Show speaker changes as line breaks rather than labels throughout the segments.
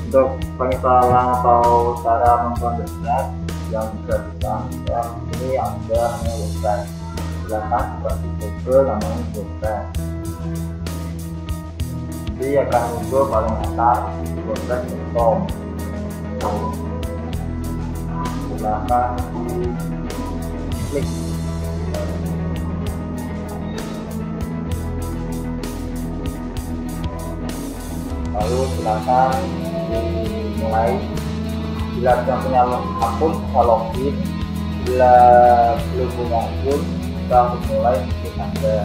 Untuk penginstalan atau cara memprosesnya yang digratiskan ini ada namanya WordPress. Silakan buka di Google namanya WordPress. Jadi akan muncul paling atas WordPress.com. Silakan diklik. Lalu silakan dimulai. Bila sudah punya akun bisa login, bila belum punya akun kita mulai klik Anda.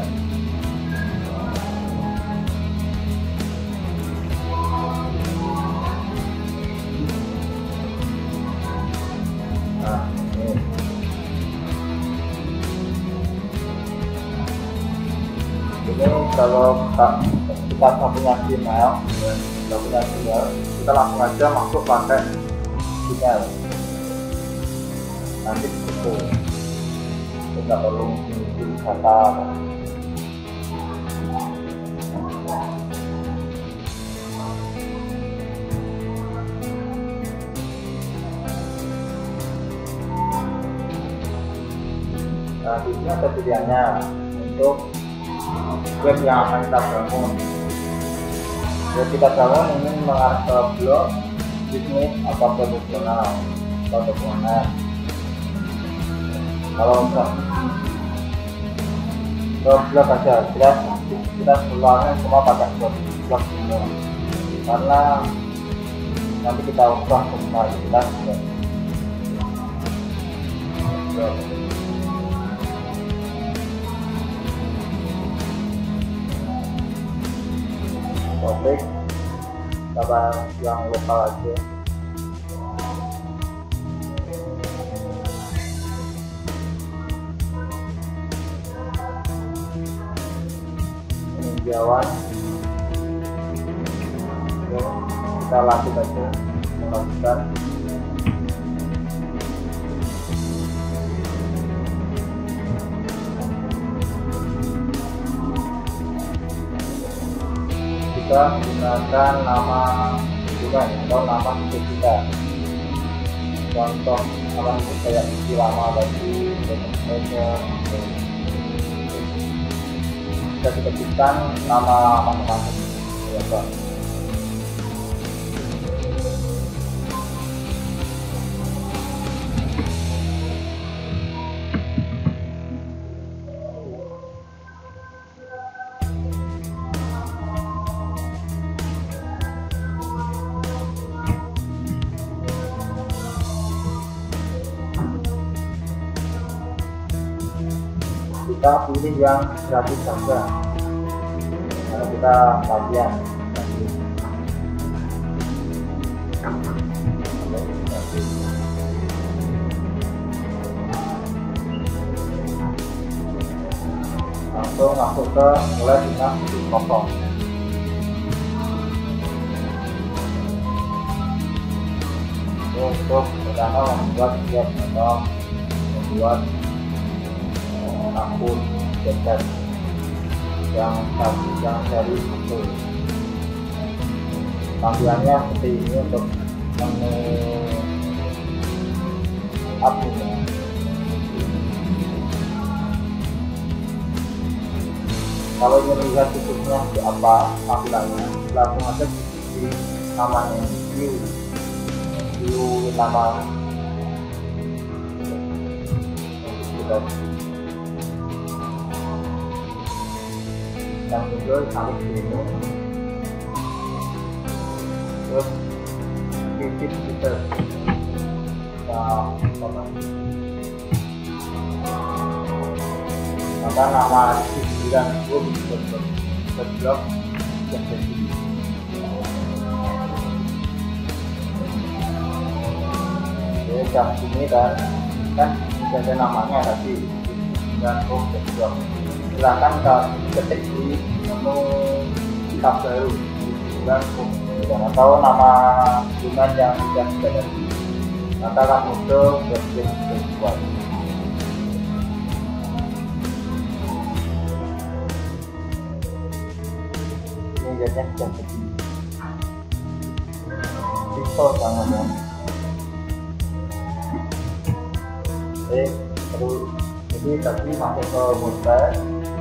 Nah, ini kalau kita punya Gmail, kita langsung aja masuk pakai Gmail. Nanti itu tidak perlu mengisi data. Nah, di sini ada pilihannya untuk web yang akan kita bangun. Web kita bangun ingin mengarah ke blog, bisnis, atau profesional, atau dokumen. Kalau untuk blog aja, kita semuanya semua pakai blog semua, karena nanti kita ubah semua kita topik kita yang lokal aja. Peninjauan, kita lanjut aja melanjutkan. Kita gunakan nama bukan atau nama hidup kita. Contoh nama hidup kayak isi lama tadi, kita ketikkan nama masing-masing. Ya, kita pilih yang gratis saja karena kita bagian langsung masuk ke mulai dengan kosong. Untuk pertama membuat siap atau membuat akun website yang dari itu. Tampilannya seperti ini untuk menu admin. Kalau ingin lihat situsnya di apa tampilannya, langsung aja di namanya view nama kita. Yang muncul sampai sini, terus visit kita maka nama dibilang itu berblok yang jadi jam sini dan kan ada namanya tadi dan berblok. Silahkan ketik di menu tab baru dan atau nama domain yang sudah ada, maka akan muncul website dibuat. Ini jadinya sudah jadi. Di foto jangan ya. Oke, terus jadi tadi masuk ke WordPress,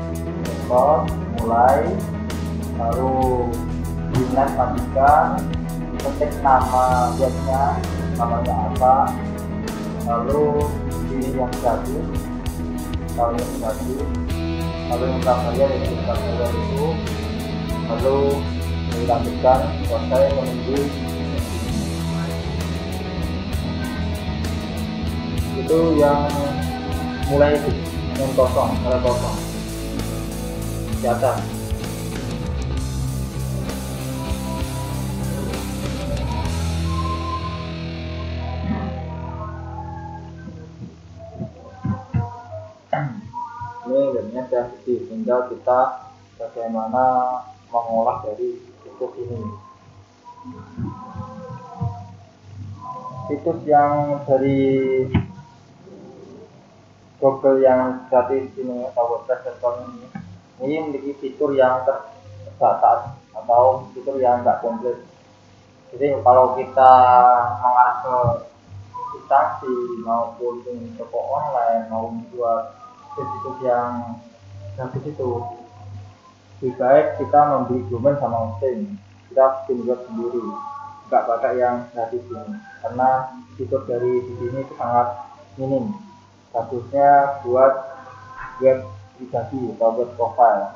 mulai, lalu dinas matikan, ketik nama webnya, namanya apa, lalu pilih yang bagus, kalau yang bagus, lalu yang prabayar yang prabayar itu, lalu dilanjutkan selesai menunggu. Itu yang mulai itu yang kosong, mulai kosong di atas. Ini webnya sudah jadi, tinggal kita bagaimana mengolah dari situs ini. Situs yang dari Google yang gratis ini atau WordPress.com ini memiliki fitur yang terbatas atau fitur yang enggak komplit. Jadi kalau kita mengarah ke instansi maupun toko online mau membuat situs yang gratis itu, lebih baik kita membeli domain sama hosting, kita bikin web sendiri, nggak pakai yang gratis ini, karena fitur dari di sini itu sangat minim. Bagusnya buat web pribadi atau web profile.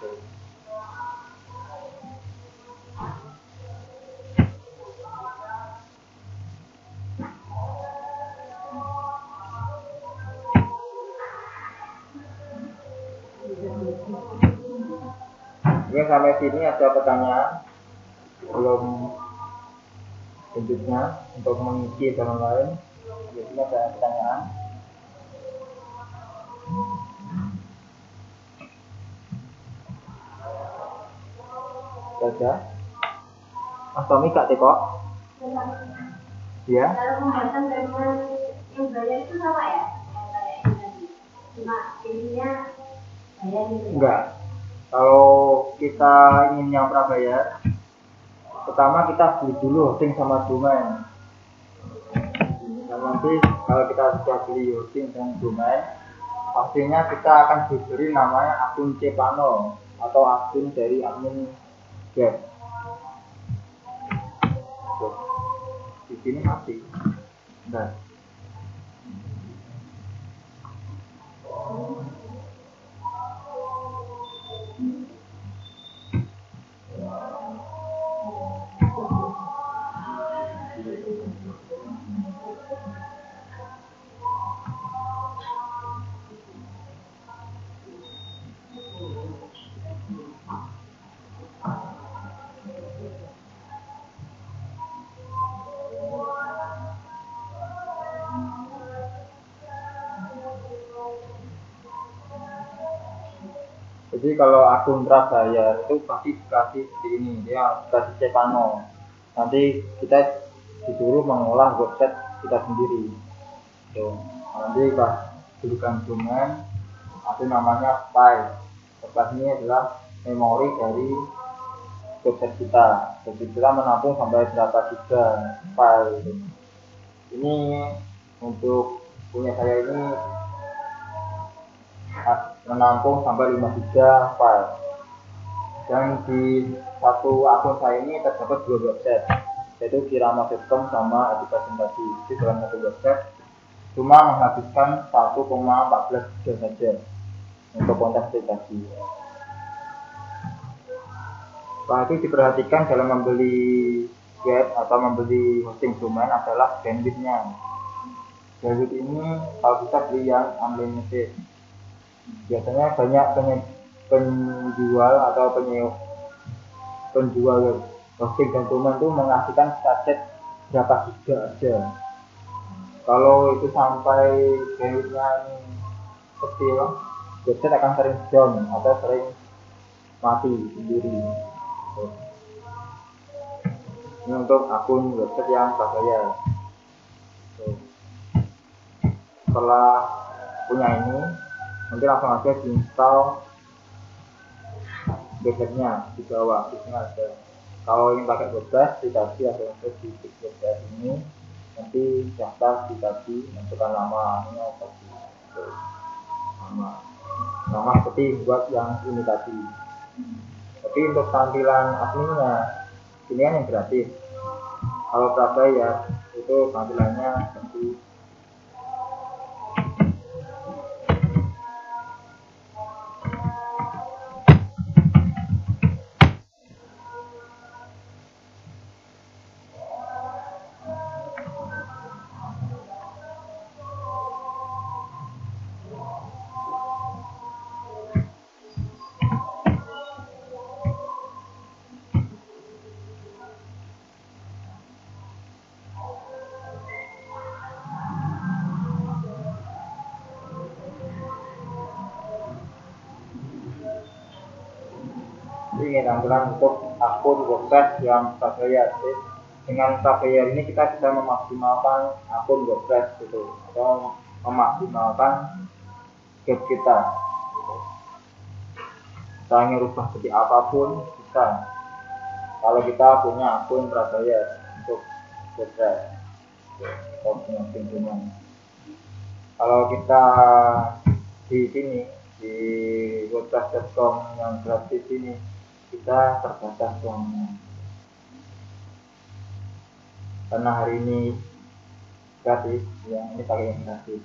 Oke, sampai sini ada pertanyaan belum selanjutnya untuk mengisi dan lain. Jadi ada pertanyaan. Saja. Mas Tommy Kak Teko. Ya.
Kalau pembahasan dengan yang bayar itu sama ya? Cuma ininya bayar gitu.
Enggak. Kalau kita ingin yang prabayar, pertama kita beli dulu hosting sama domain. Dan nanti kalau kita sudah beli hosting dan domain, pastinya kita akan diberi namanya akun cPanel atau akun dari admin web. Di sini mati. Nah. Jadi kalau akun prabayar itu pasti dikasih di ini, dia dikasih cPanel. Nanti kita disuruh mengolah website kita sendiri. Nanti pas tuliskan domain, itu namanya file. File ini adalah memori dari website kita. Jadi kita menampung sampai berapa giga file. Ini untuk punya saya ini menampung sampai 5 giga file. Dan di satu akun saya ini terdapat 2 website, yaitu kirama.com sama education tadi. Di dalam satu website cuma menghabiskan 1,14 giga saja untuk konten tadi. Setelah itu diperhatikan dalam membeli web atau membeli hosting domain adalah bandwidthnya. Bandwidth ini kalau bisa beli yang unlimited. Biasanya banyak penjual atau penjual hosting dan domain itu mengasihkan target berapa giga aja. Kalau itu sampai bandwidthnya kecil, website akan sering down atau sering mati sendiri. Ini untuk akun website yang berbayar. Setelah punya ini, nanti langsung aja diinstal websitenya di bawah, di sini ada. Kalau ingin pakai WordPress dikasih atau untuk di WordPress ini nanti daftar dikasih masukkan namanya nama seperti buat yang ini tadi. Tapi untuk tampilan adminnya ini kan yang gratis. Kalau prabayar itu tampilannya seperti ini tampilan untuk akun WordPress yang prabayar. Dengan prabayar ini kita bisa memaksimalkan akun WordPress gitu, atau memaksimalkan web kita. Kita ingin rubah seperti apapun bisa. Kalau kita punya akun prabayar untuk WordPress, kalau kita di sini di WordPress.com yang gratis ini kita terbatas uangnya karena hari ini gratis, yang ini pakai yang gratis.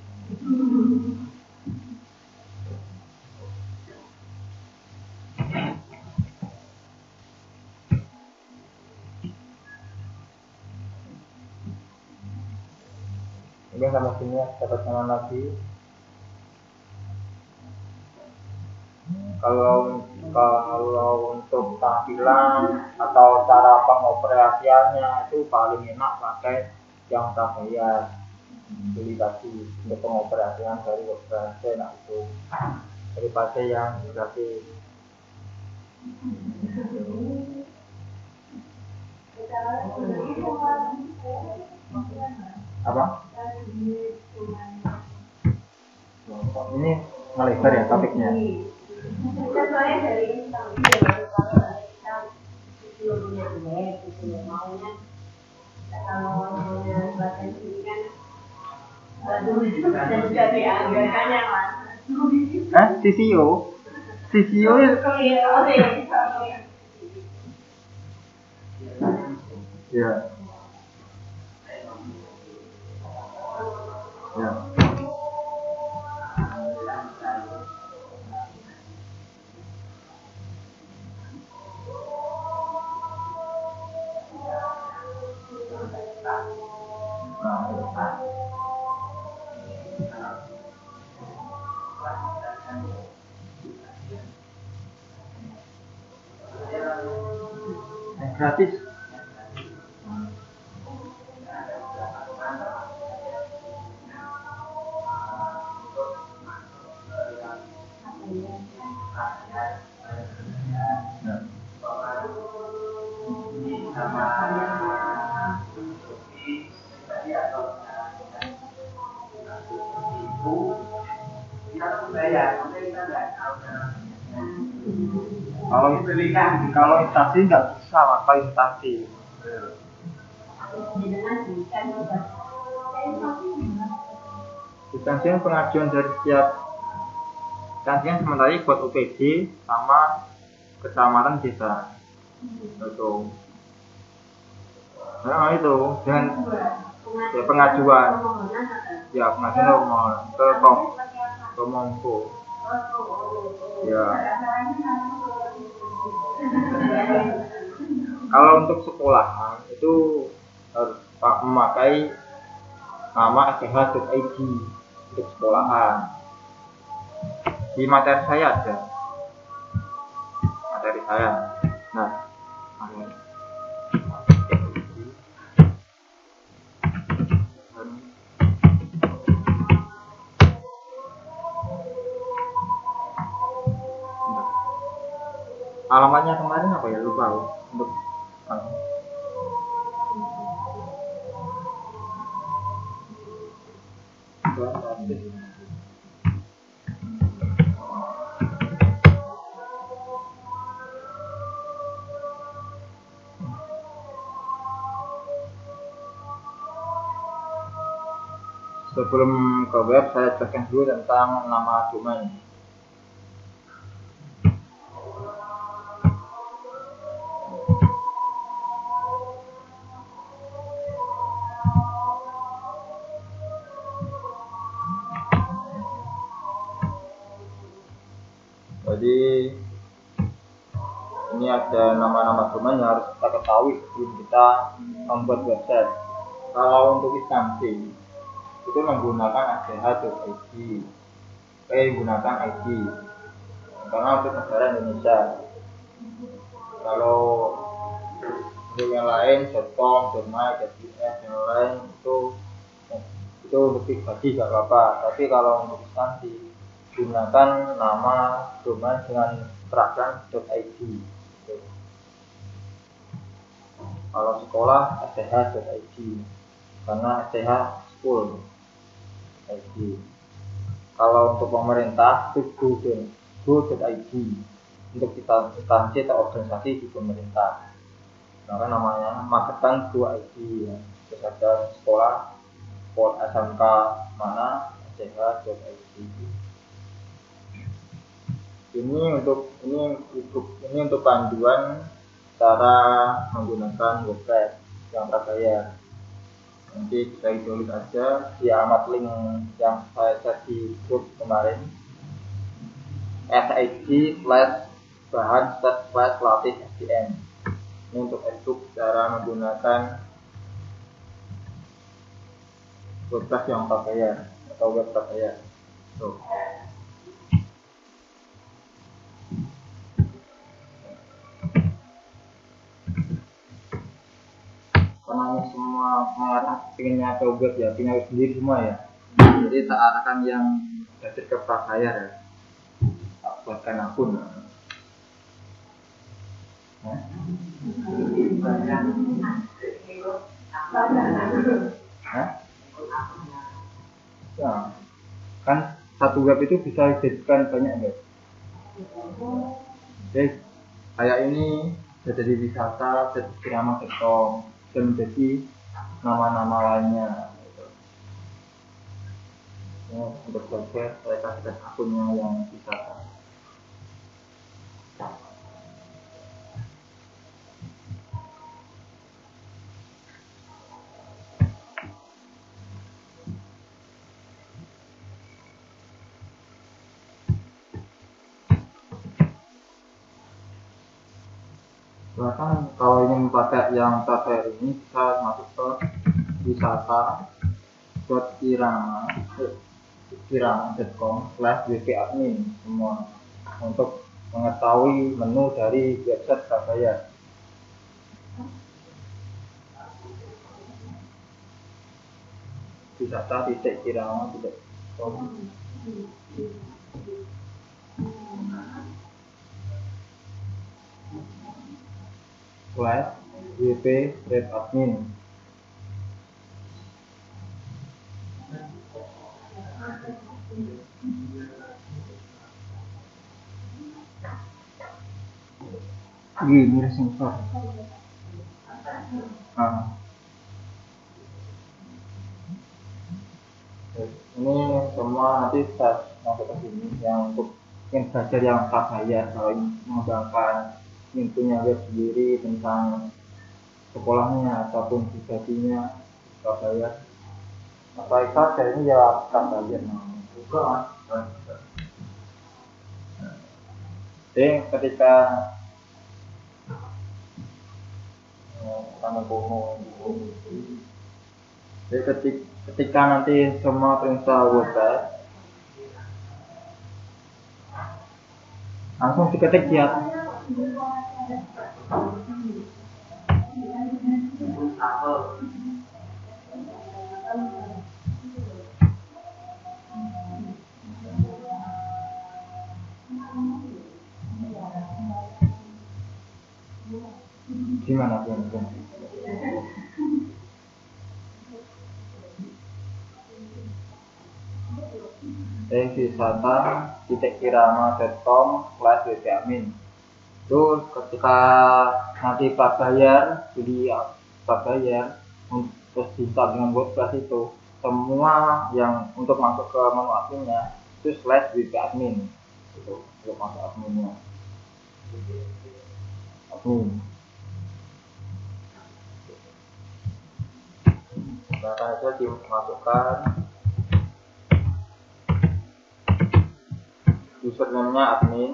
Ini sama sini dapat mana lagi. Kalau untuk tampilan atau cara pengoperasiannya itu paling enak pakai yang prabayar. Beli tadi untuk pengoperasian dari WordPress enak itu daripada yang gratis. Apa? Ini ngelebar ya topiknya.
Soalnya dari Instagram kalau kita punya duit, maunya kalau maunya bahasa ini kan dan juga dianggarkannya mas.
CCO ya. Ya. Gratis. Kalau instansi nggak bisa, apa instansi? Instansi pengajuan dari setiap instansi yang sementara buat OPD sama kecamatan desa. Itu. Nah itu dan ya, pengajuan nomor ke Kominfo. Ya. Kalau untuk sekolahan itu harus memakai nama sdh.id untuk sekolahan. Di materi saya ada. Materi saya. Nah, alamatnya kemarin apa ya, lupa untuk Sebelum ke web, saya jelaskan dulu tentang nama domain. Jadi ini ada nama-nama domain yang harus kita ketahui sebelum kita membuat website. Kalau untuk instansi itu menggunakan adh.id, menggunakan ID karena untuk negara Indonesia. Kalau untuk yang lain, .com, .my, .us, yang lain itu untuk pribadi gak apa-apa. Tapi kalau untuk instansi gunakan nama domain dengan seragam.id. Kalau sekolah adh.id karena adh school id. Kalau untuk pemerintah itu go.id untuk kita instansi atau organisasi di pemerintah. Maka namanya Magetan Go.id ya. Terus ada sekolah SMK mana adh.id. Ini untuk panduan cara menggunakan website yang prabayar. Nanti kita tulis aja di alamat link yang saya share di grup kemarin, sid/bahan/latih-sdm. Ini untuk ebook cara menggunakan website yang prabayar atau web prabayar. Karena ini semua mengarah pengennya ke web ya, punya web sendiri semua ya. Jadi tak arahkan yang belajar ke prabayar ya. Tak buatkan akun. Ya, kan satu web itu bisa dijadikan banyak web. Jadi kayak ini jadi wisata, jadi irama.com dan menjadi nama-nama lainnya. Ya, untuk belajar saya kasih akunnya yang wisata. Bahkan kalau ingin pakai yang prabayar ini bisa masuk ke wisata.irama.com/wp-admin semua untuk mengetahui menu dari website prabayar. wisata.irama.com /wp-admin. Ini sensor. Ini semua nanti saya masuk ke sini yang untuk yang belajar yang prabayar, kalau ingin mengembangkan, ingin punya web sendiri tentang sekolahnya ataupun pribadinya prabayar. Apa saja ini ya prabayar juga. Jadi ketika ketika nanti semua terinstall website, langsung diketik ya. Gimana pun. wisata.irama.com/wp-admin. Itu ketika nanti prabayar, jadi prabayar terus diinstal dengan WordPress itu, semua yang untuk masuk ke menu adminnya itu slash wp admin itu untuk masuk admin. Nah, itu dimasukkan username-nya admin,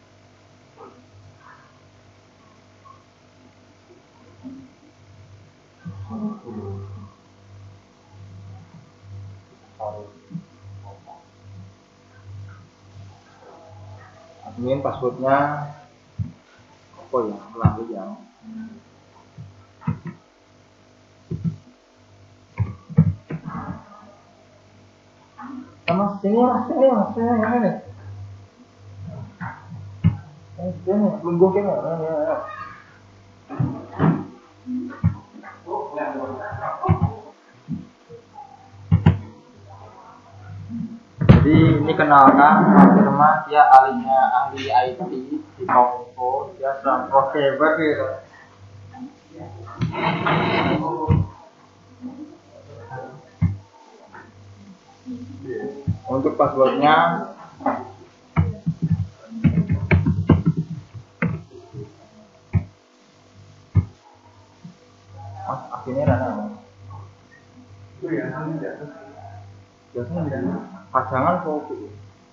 passwordnya apa ya, lanjut ya. Sama sini ini. Sini, lungguh kene. Jadi ini kenalkan Mas Firma, dia ahli IT di Kominfo, dia sedang programmer gitu. Untuk passwordnya Mas akhirnya Rana. Biasanya pajangan kopi.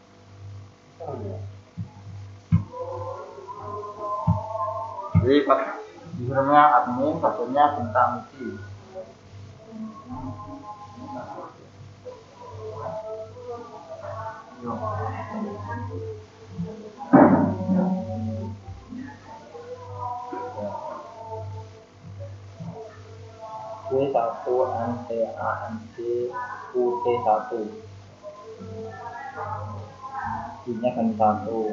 Jadi username admin, passwordnya bintang isi. W1 NTANC UT1 ini kan 1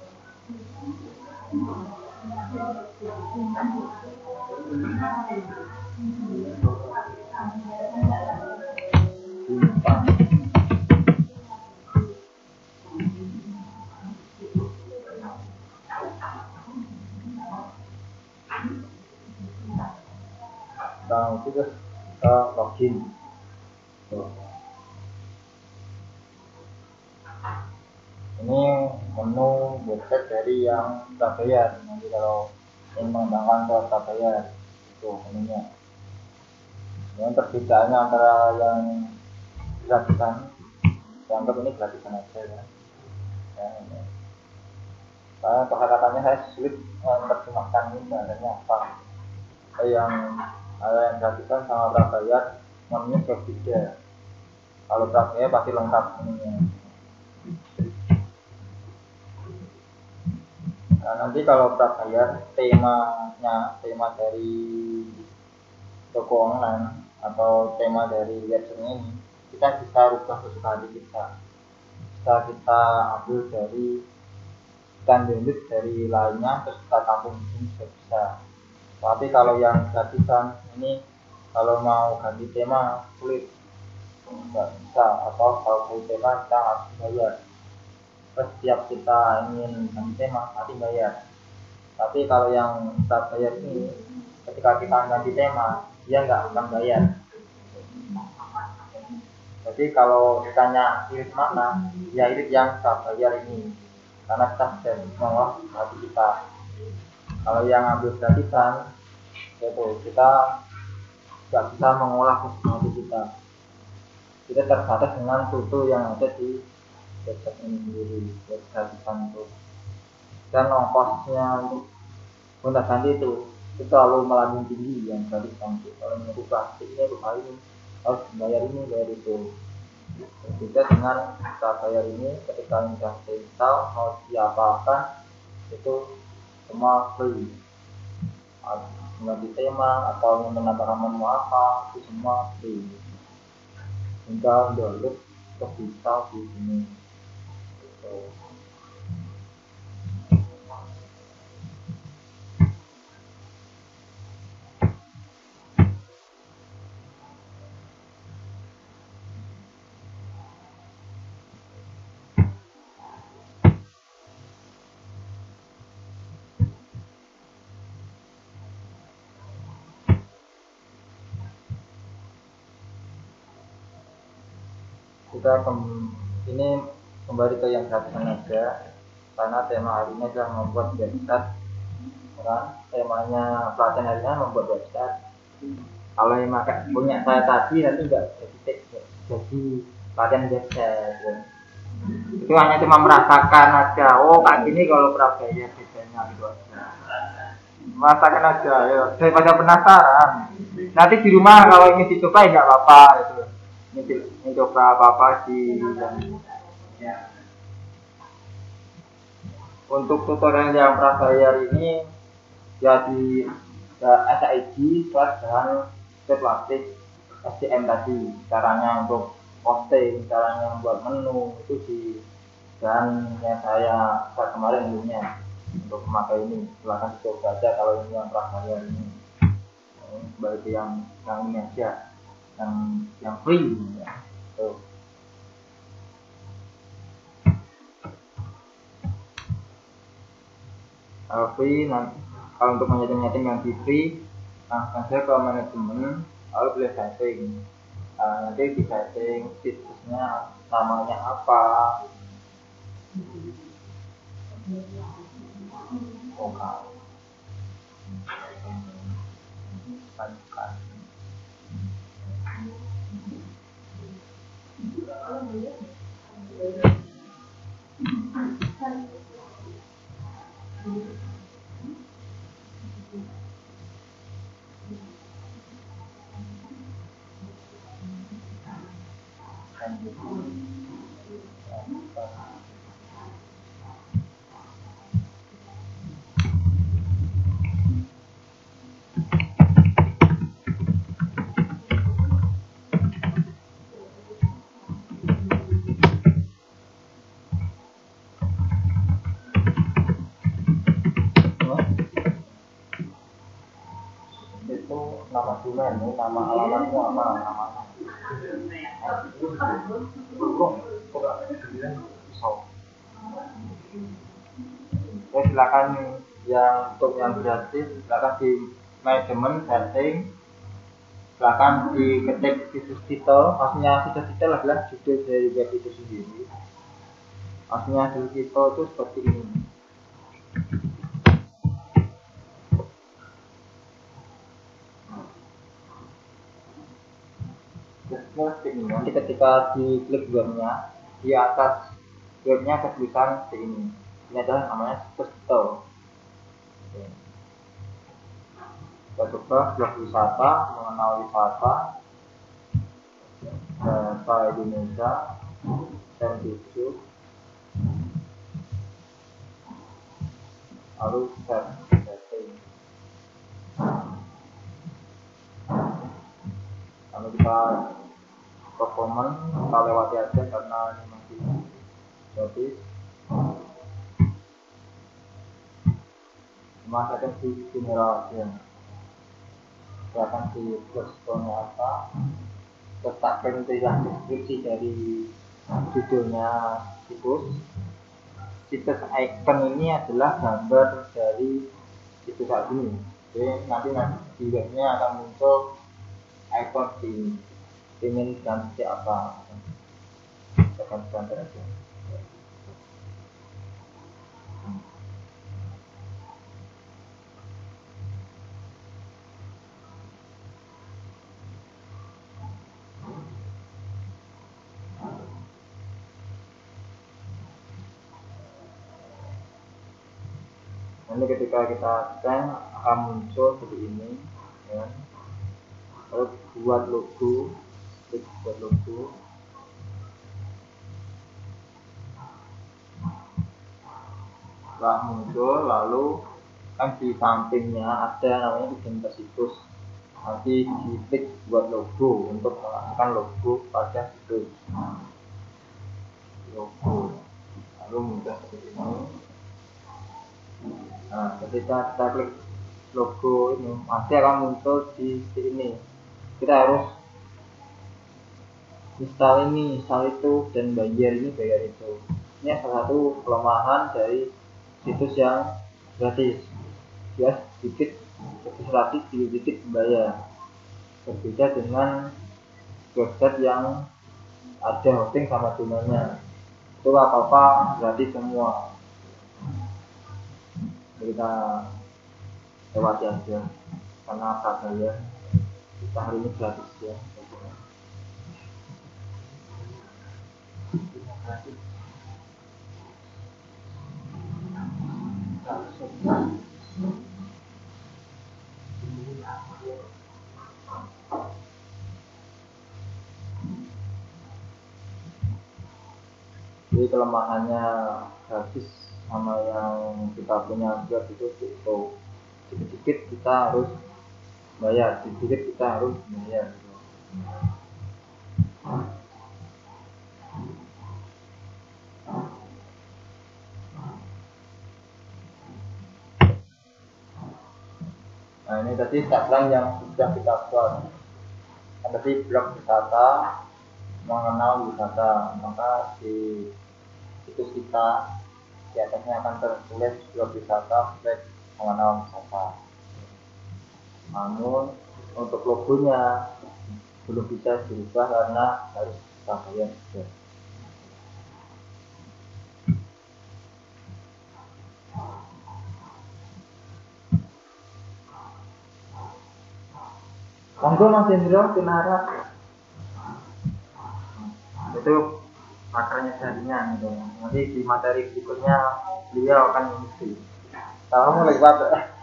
Nah, itu login. Ini menu website dari yang sudah bayar. Nanti kalau ingin mengembangkan ke sudah bayar, itu menunya. Yang perbedaannya antara yang gratisan, dianggap ini gratisan aja ya. Karena kata-katanya saya sulit menerjemahkan ini sebenarnya apa. Yang gratisan sama prabayar menunya berbeda. Kalau prabayar pasti lengkap menunya. Nah, nanti kalau prabayar tema dari toko online atau tema dari website ini kita bisa rubah sesuka hati kita. Bisa kita ambil dari download dari lainnya terus kita tampung di sini juga bisa. Tapi kalau yang gratisan ini kalau mau ganti tema sulit, nggak bisa, atau kalau ganti tema kita harus bayar. Terus setiap kita ingin ganti tema nanti bayar. Tapi kalau yang kita bayar ini ketika kita ganti tema dia nggak akan bayar. Jadi kalau ditanya irit mana, ya irit yang kita bayar ini, karena kita sudah mengolah hati kita. Kalau yang ambil gratisan, itu kita nggak bisa mengolah hati kita. Kita terbatas dengan tutur yang ada di website ini sendiri, website gratisan itu. Dan ongkosnya untuk gonta ganti itu selalu melambung tinggi yang gratisan itu. Kalau menurut plastiknya itu kali ini harus bayar ini bayar itu. Berbeda dengan kita bayar ini ketika sudah install mau diapakan itu semua free. Mengganti tema atau menambahkan menu apa itu semua free. Tinggal download untuk install di sini. kita ini kembali ke yang gratisan aja, karena tema hari ini adalah membuat website. Kan temanya pelatihan hari ini membuat website. Kalau yang punya saya tadi nanti nggak jadi pelatihan website ya. Itu hanya cuma merasakan aja, oh kayak gini kalau Prabayar desainnya gitu aja, merasakan aja ya, daripada penasaran. Nanti di rumah kalau ingin dicoba ya nggak apa-apa itu, ini coba apa-apa sih ya. Untuk tutorial yang Prabayar ini ya di SIG dan plastik SDM tadi, caranya untuk posting, caranya membuat menu itu di dan yang saya kemarin dulunya untuk memakai ini. Silahkan coba aja kalau ini yang Prabayar ini. Bagi yang ini aja, yang free ya. Tuh. Kalau free nanti, kalau untuk menyeting yang di free langsung saja ke manajemen, lalu pilih setting. Nanti di setting situsnya namanya apa, itu nama domain, nama alamatmu apa namanya. Silakan yang untuk yang gratis silakan di manajemen setting, silakan diketik situs titel, maksudnya situs titel adalah judul dari web itu sendiri. Maksudnya judul titel itu seperti ini. Nanti ketika diklik webnya, di atas webnya ada tulisan seperti ini. Ini adalah namanya situs titel. Kita coba blog wisata, mengenal wisata, bahasa Indonesia, dan YouTube, lalu setting. Lalu kita performance, kita lewati aja karena ini masih gratis. Cuma saya di general aja. Silakan di blogspotnya apa, letakkan deskripsi dari judulnya situs. Situs icon ini adalah gambar dari situs saat ini. Jadi nanti di webnya akan muncul icon di ingin ganti apa, akan standar aja. Nanti ketika kita scan akan muncul seperti ini ya. Lalu buat logo, klik buat logo. Setelah muncul, lalu kan di sampingnya ada namanya identitas situs. Nanti diklik buat logo untuk menggunakan logo pada situs. Logo, lalu muncul seperti ini. Nah, ketika kita klik logo ini, nanti akan muncul di sini. Kita harus install ini, install itu, dan bayar ini, bayar itu. Ini salah satu kelemahan dari situs yang gratis. Ya, sedikit gratis, sedikit bayar. Berbeda dengan website yang ada hosting sama domainnya. Itu apa-apa gratis semua. Kita lewati aja karena prabayar kita hari ini gratis ya. Jadi kelemahannya gratis sama yang kita punya Android itu sedikit-sedikit kita harus bayar, sedikit kita harus bayar. Nah ini tadi tagline yang sudah kita buat. Tadi blog wisata, mengenal wisata, maka di situs kita di atasnya akan tertulis blog wisata, mengenal wisata. Namun untuk logonya belum bisa dirubah karena harus kita bayar juga. Monggo Mas Hendro Tinara. Itu makarnya jaringan gitu. Nanti di materi berikutnya beliau akan mengisi. Assalamualaikum.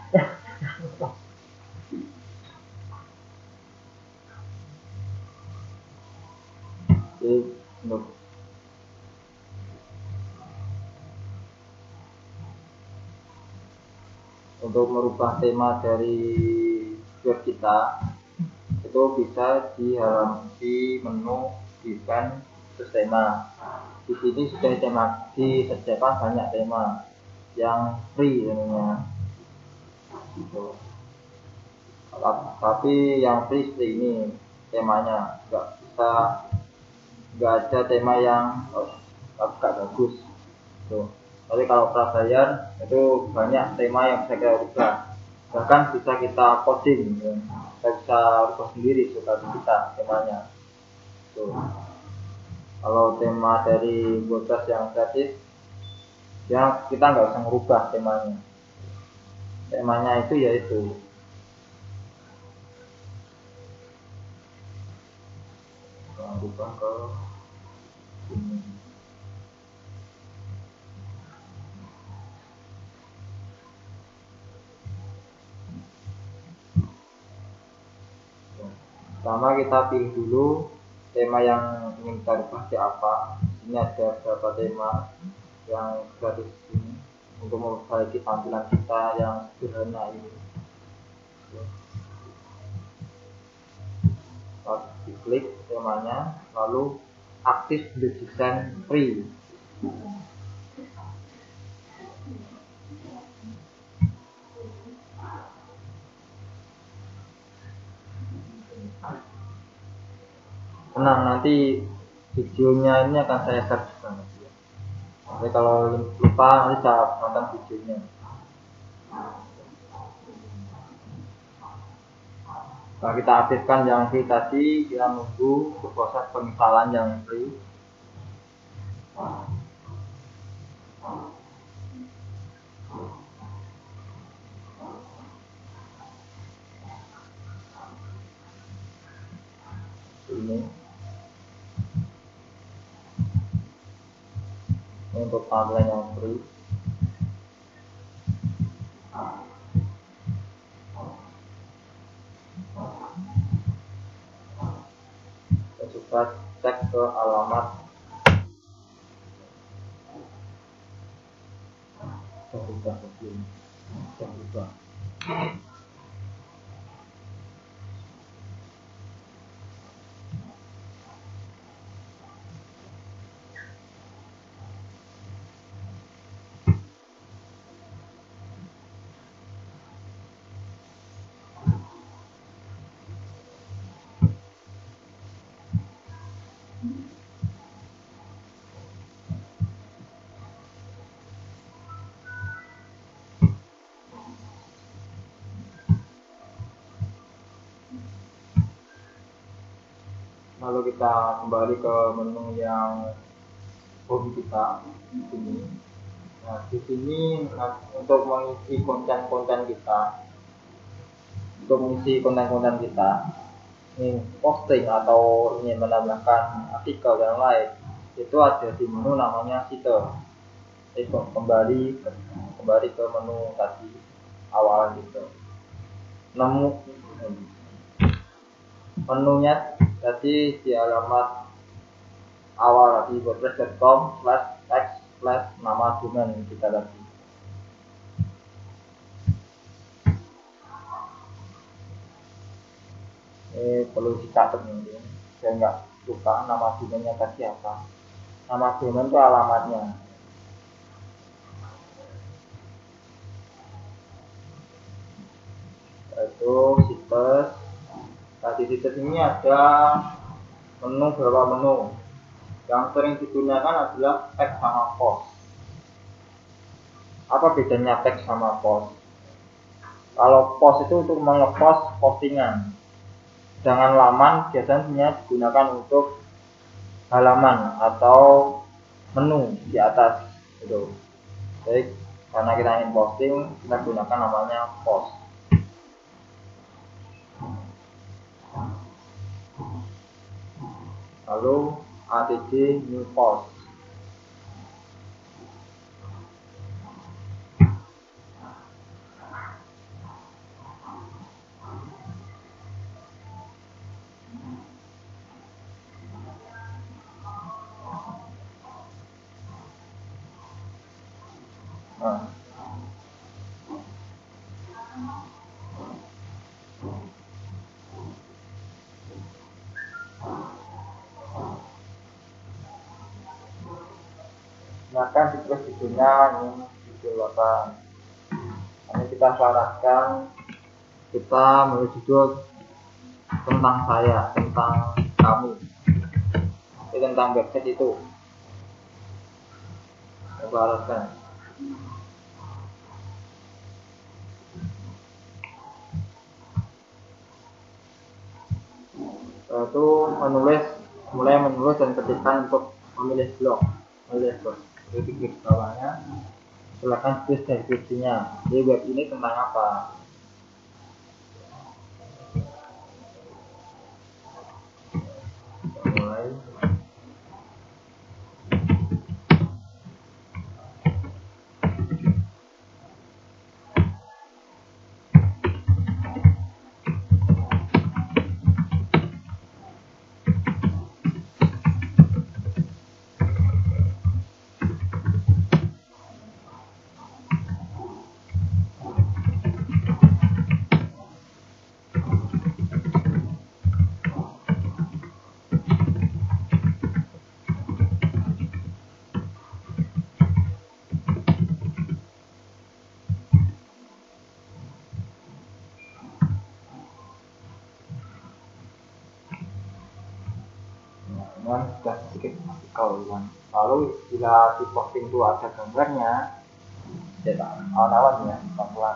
Jadi untuk merubah tema dari web kita itu bisa di menu event terus tema. Di sini sudah disediakan banyak tema yang free namanya. Gitu. Tapi yang free seperti ini temanya nggak ada tema yang agak bagus. Tuh. Tapi kalau prabayar itu banyak tema yang bisa kita ubah. Bahkan bisa kita coding, ya. Kita bisa ubah sendiri suka kita temanya. Tuh. Kalau tema dari WordPress yang gratis, ya kita nggak usah merubah temanya. Temanya itu yaitu berubah ke ini. Pertama kita pilih dulu tema yang ingin kita ubah apa. Ini ada beberapa tema yang gratis ini untuk memperbaiki tampilan kita yang sederhana ini. Diklik temanya, lalu aktif the design free. Tenang, nanti videonya ini akan saya share juga. Jadi kalau lupa nanti saya nonton videonya. Kalau kita aktifkan yang free tadi, kita nunggu proses penginstalan yang free. Ini untuk tampilan yang free. Kita coba cek ke alamat. Jangan lupa. Lalu kita kembali ke menu yang home kita di sini. Nah, di sini untuk mengisi konten-konten kita, ini posting atau ingin menambahkan artikel dan lain, itu ada di menu namanya situs. Kembali ke menu tadi awalan itu. Menunya tadi di alamat awal di wordpress.com/text/nama domain kita tadi. Perlu dicatat nih, saya nggak lupa nama domainnya tadi apa. Nama domain itu alamatnya. Itu situs. Di situs ini ada beberapa menu. Yang sering digunakan adalah tag sama post. Apa bedanya tag sama post? Kalau post itu untuk mengepost postingan, sedangkan laman biasanya digunakan untuk halaman atau menu di atas itu. Jadi karena kita ingin posting, kita gunakan namanya post. Lalu add new post. Silakan ditulis judulnya ini judul apa. Ini kita syaratkan kita menulis judul tentang saya, tentang kamu, tentang website itu. Kita syaratkan. Itu mulai menulis dan ketikkan untuk memilih blog. Jadi klik bawahnya, silakan tulis deskripsinya. Di web ini tentang apa? Mulai. Sudah sedikit artikel kan. Lalu bila di posting itu ada gambarnya, cetak awan-awan ya, pelan-pelan.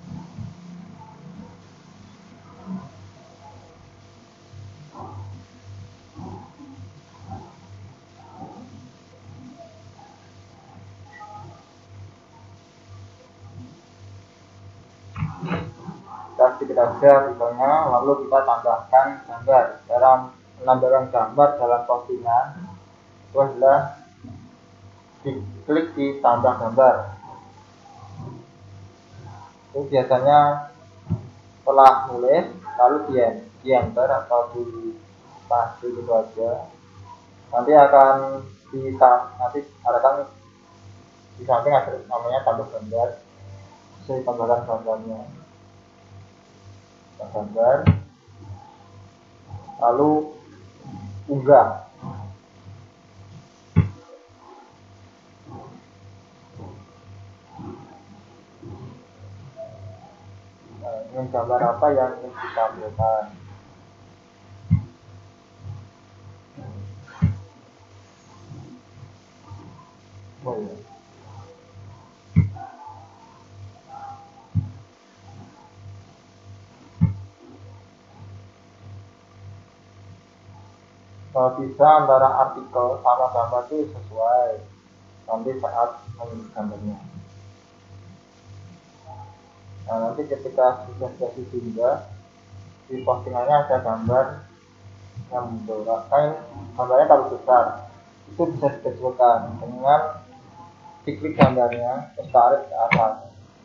Kita sedikit aja artikelnya, lalu kita tambahkan gambar. Cara menambahkan gambar dalam postingan itu adalah diklik di tambah gambar. Itu biasanya setelah nulis lalu di enter atau di paste gitu aja. Nanti akan di samping ada namanya tambah gambar. Saya tambahkan gambarnya. Gambar. Lalu unggah. Ini gambar apa yang ingin kita ambilkan. Oh ya. Kalau bisa antara artikel sama gambar itu sesuai nanti saat memilih gambarnya. Nah, nanti ketika sudah jadi sehingga di postingannya ada gambar yang mendorong, gambarnya kalau besar itu bisa disesuaikan dengan diklik gambarnya terus tarik ke atas.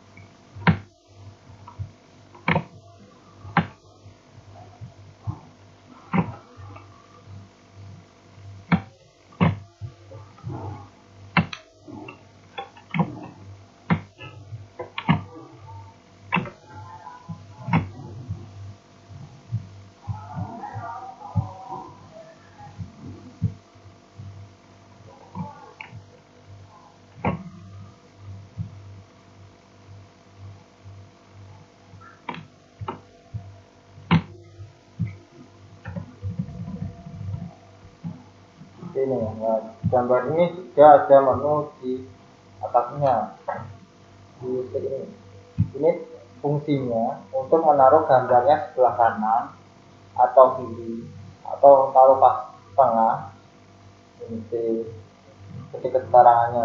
Ini nah, gambar ini juga ada menu di atasnya di ini fungsinya untuk menaruh gambarnya sebelah kanan atau kiri atau taruh pas tengah ini di ketika keterangannya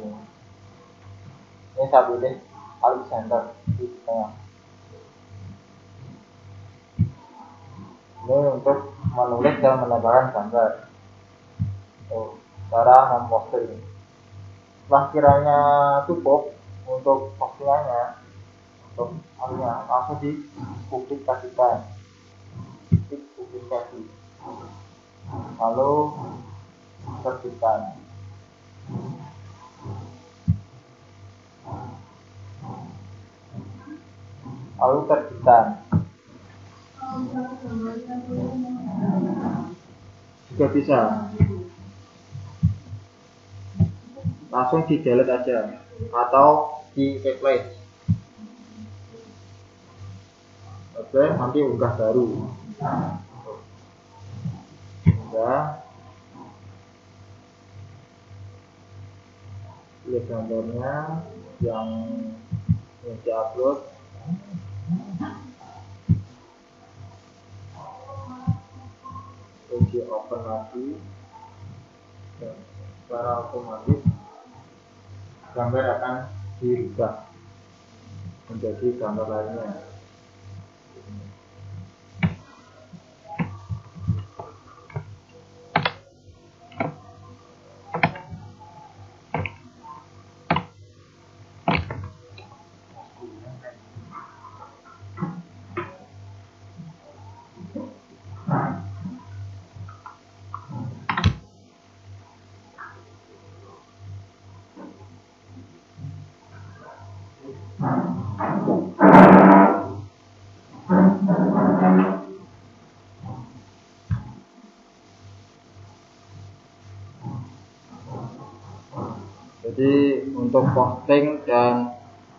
ini saya pilih paling center di tengah. Ini untuk menulis dan menambahkan gambar. Cara memposting. Setelah kiranya cukup untuk postingannya, untuk langsung dipublikasikan, publikasi, lalu terbitkan. Lalu terbitkan. Juga bisa. Langsung di delete aja atau di replace. Oke, nanti unggah baru. Udah. Pilih gambarnya yang di-upload. Terus di open lagi. Dan secara otomatis gambar akan dirubah menjadi gambar lainnya. Jadi untuk posting dan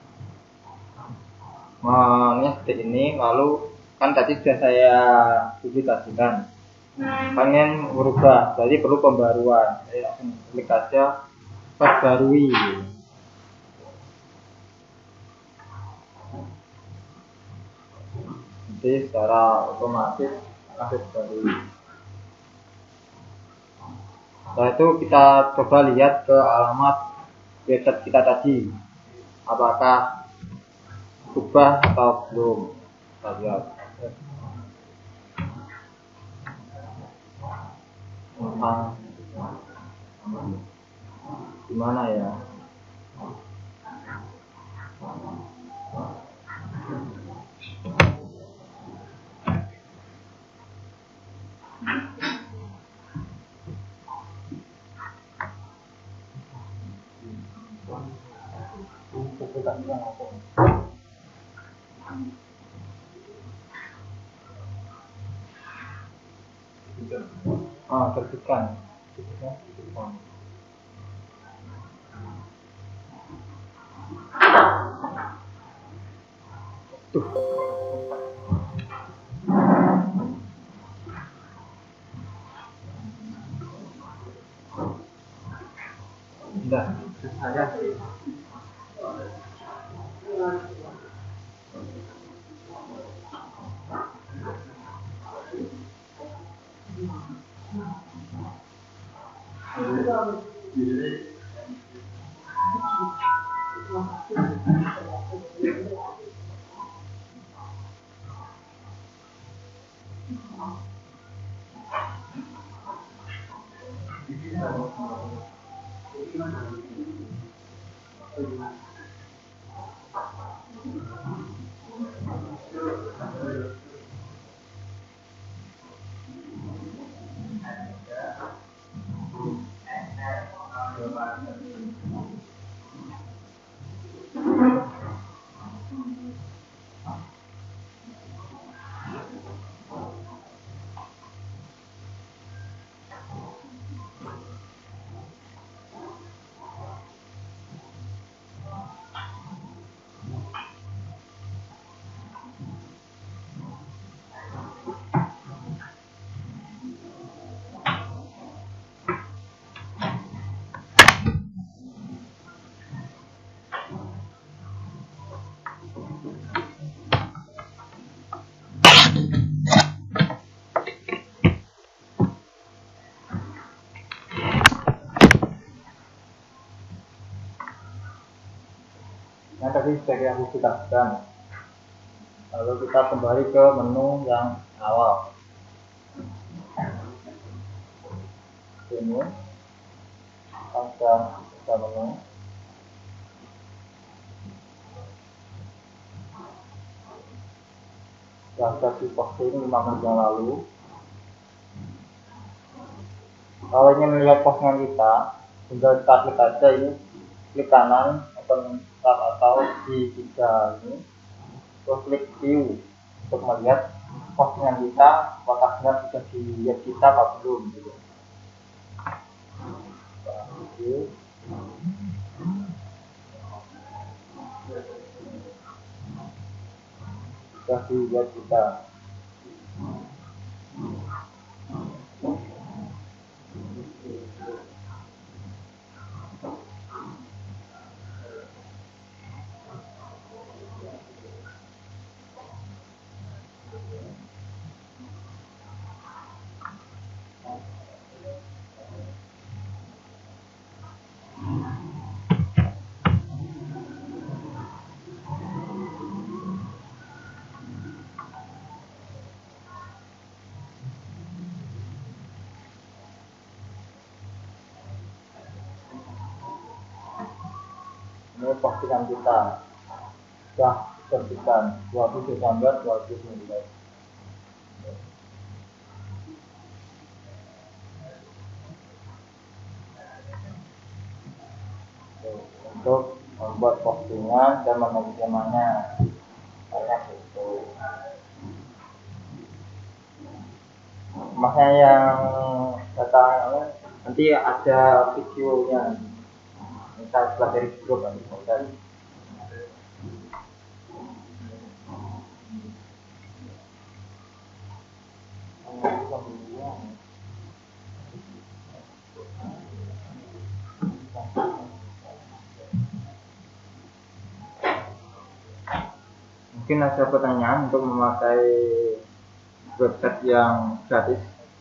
mengetik ini, lalu kan tadi sudah saya publikasikan, pengen merubah, jadi perlu pembaruan. Saya langsung klik aja perbarui. Jadi secara otomatis akan terbarui. Setelah itu kita coba lihat ke alamat website kita tadi, apakah ubah atau belum. Kita lihat gimana ya. Terbitkan. Sudah, saya Yang tadi sudah aku jelaskan. Lalu kita kembali ke menu yang awal. Ini kita menu. Yang tadi posting 5 menit yang lalu. Kalau ingin melihat postingan kita, tinggal kita klik aja ini, klik kanan open tab atau di 3 ini, terus klik view untuk melihat postingan kita apakah benar sudah dilihat kita apa belum gitu. View. Sudah dilihat kita. Ini postingan kita sudah terbitkan 20 Desember 2019. Untuk membuat postingan dan memilih temanya kayak gitu. Makanya yang datang nanti ada videonya. Kita pelajari grup nanti dari mungkin ada pertanyaan untuk memakai website yang gratis.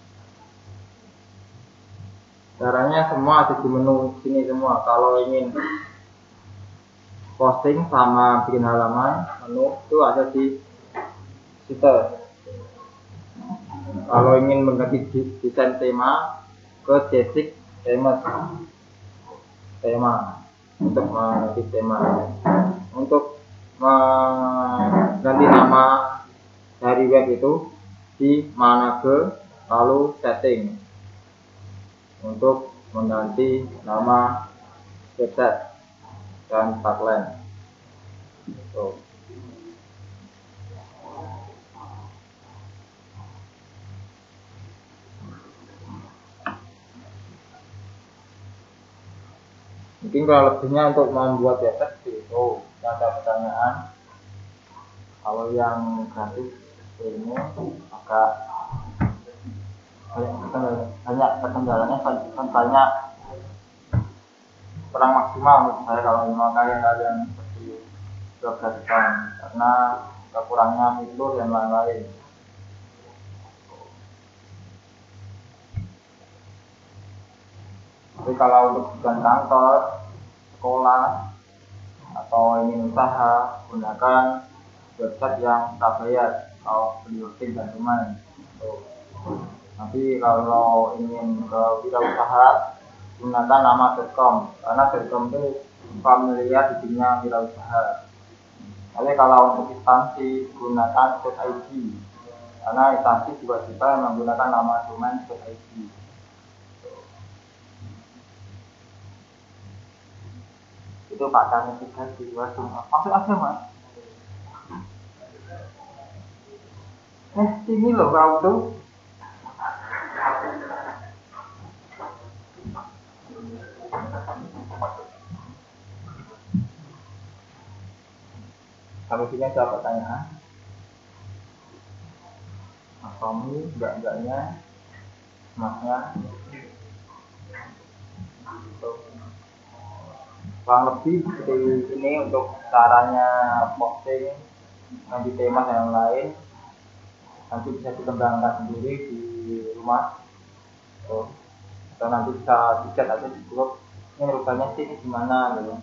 Caranya semua ada di menu sini semua. Kalau ingin posting sama bikin halaman, menu itu ada di situ. Kalau ingin mengganti desain tema ke basic tema untuk mengganti tema. Untuk mengganti nama dari web itu di manage lalu setting untuk mengganti nama website dan tagline. Mungkin kalau lebihnya untuk membuat website itu ada pertanyaan. Kalau yang gratis ini agak banyak kendalanya, banyak kurang maksimal menurut saya kalau memakai kalian seperti gratisan karena kekurangnya fitur dan lain-lain. Tapi kalau untuk tujuan kantor, sekolah, atau ingin usaha, gunakan website yang tak bayar atau beli hosting dan domain. Nanti kalau ingin ke wirausaha, gunakan nama .com karena .com itu familiar di dunia wirausaha. Tapi kalau untuk instansi, gunakan .id karena instansi juga bisa menggunakan nama domain .id. Itu pakaiannya tiga di langsung masuk aja mas. Sini loh kau tuh. Kalau sini ada pertanyaan? Mas Tommy, enggaknya, masnya. Kurang lebih seperti ini untuk caranya posting, nanti tema dan lain. Nanti bisa dikembangkan sendiri di rumah. Atau nanti bisa dicat aja di grup. Ini rupanya sih ini gimana gitu.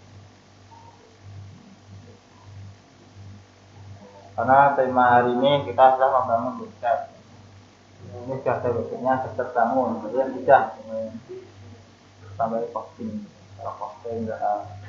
Karena tema hari ini kita sudah membangun website. Ini sudah ada websitenya terbangun, jadi tidak sampai posting, kalau posting enggak.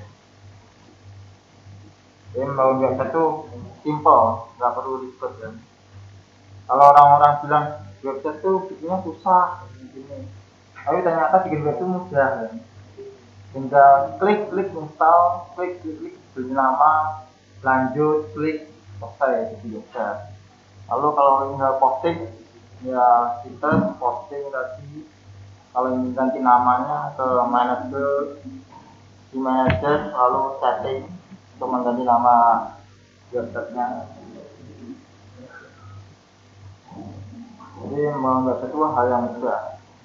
Jadi membangun website itu simple, nggak perlu ribet kan. Kalau orang-orang bilang website itu bikinnya susah, begini. Tapi ternyata bikin website itu mudah kan. Tinggal klik install, klik beli nama, lanjut, klik selesai jadi website. Lalu kalau ingin posting ya kita posting tadi. Kalau ingin ganti namanya ke manager, di manager lalu setting untuk mengganti nama websitenya. Jadi membuat itu hal yang mudah.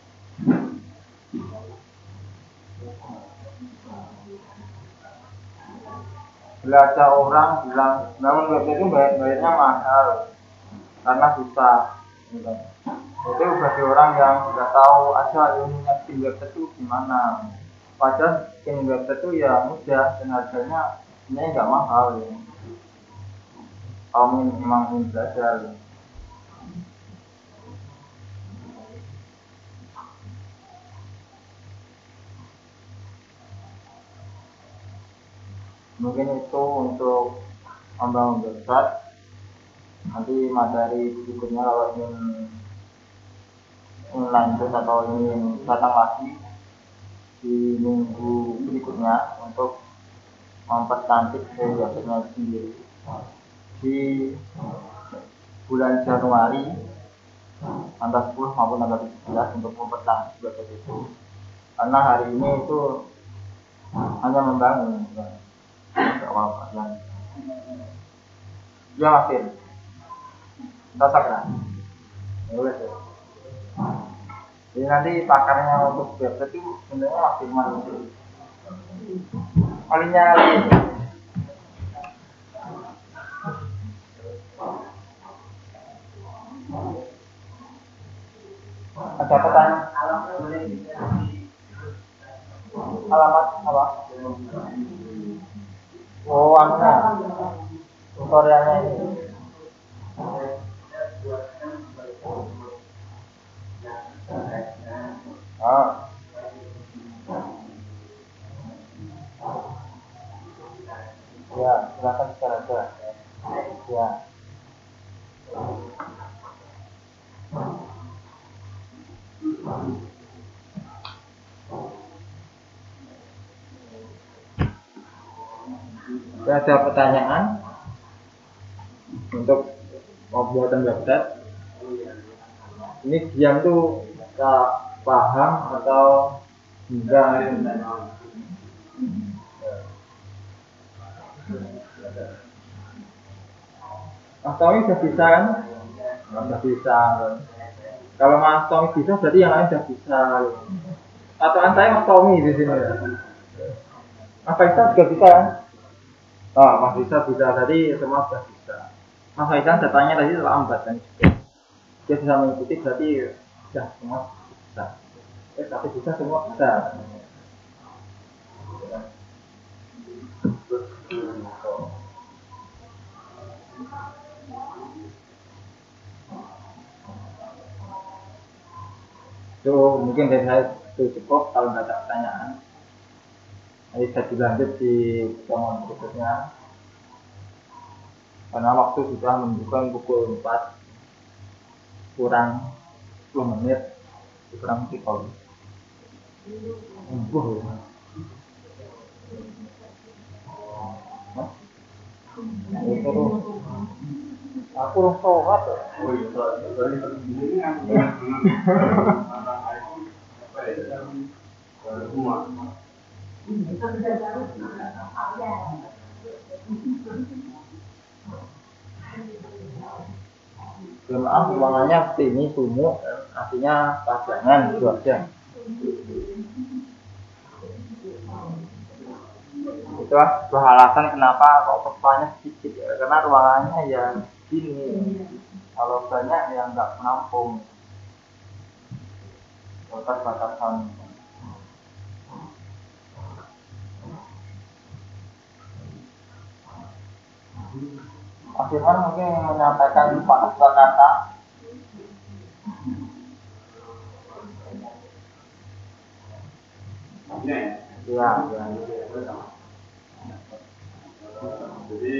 Belajar orang bilang bangun website itu bayarnya mahal karena susah. Itu bagi orang yang nggak tahu aja ilmunya bikin website itu gimana. Padahal bikin website itu ya mudah dan harganya sebenarnya nggak mahal ya. Kalau memang ingin belajar. Mungkin itu untuk membangun website. Nanti materi berikutnya kalau ingin lanjut atau ingin datang lagi di minggu berikutnya untuk mempercantik websitenya sendiri di bulan Januari tanggal 10 maupun tanggal 17 untuk mempercantik website itu. Karena hari ini itu hanya membangun. Enggak apa-apa kan. Ya makin. Tasak kan? Ya udah sih. Jadi nanti pakarnya untuk website itu sebenarnya maksimal itu. Olinya ada pertanyaan? Alamat apa? Oh, anunya tutorialnya ini. Ah. Ya, silakan bicara aja. Ya. Ada pertanyaan untuk pembuatan website? Ini diam tuh tak paham atau enggak? Mas Tommy udah bisa kan? Udah bisa. Kalau Mas Tommy bisa, berarti yang lain udah bisa. Patokan saya Mas Tommy di sini. Mas Faisal juga bisa kan? Oh, Mas Faisal bisa, tadi semua sudah bisa. Mas Faisal datanya tadi terlambat kan? Dia bisa mengikuti, berarti sudah semua bisa. Tapi bisa semua bisa. Itu mungkin dari saya itu cukup. Kalau nggak ada pertanyaan, nanti saya dilanjut di pertemuan berikutnya. Karena waktu sudah menunjukkan pukul 4 kurang 10 menit, kurang 30. Aku orang sholat. Maaf, ruangannya ini sumuk, artinya pajangan itu aja. Itu sebuah alasan kenapa kok kepalanya sedikit ya, karena ruangannya ya gini. Kalau banyak yang nggak menampung batas-batasan. Mas Firman mungkin menyampaikan patah kata. Ya. Jadi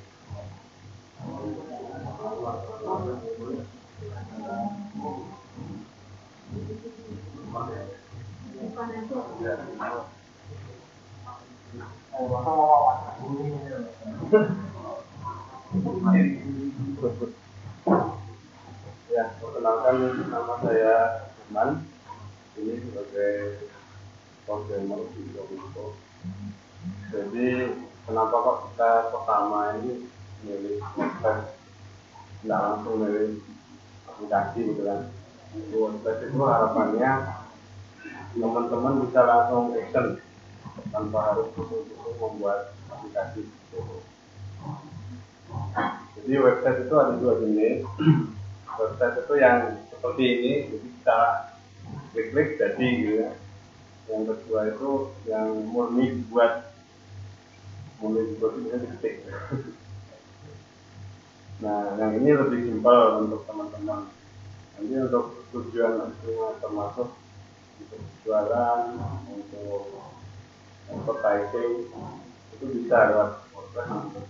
ya, perkenalkan nama saya Firman. Ini sebagai programmer di Kominfo. Jadi kenapa kok kita pertama ini milih WordPress, nggak langsung milih aplikasi gitu kan? WordPress itu harapannya teman-teman bisa langsung action tanpa harus khusus membuat aplikasi. Jadi website itu ada dua jenis. Website itu yang seperti ini, jadi kita klik-klik jadi gitu ya. Yang kedua itu yang murni dibuat bisa diketik. Nah, yang ini lebih simpel untuk teman-teman. Nanti untuk tujuan termasuk untuk jualan, untuk advertising itu bisa lewat WordPress.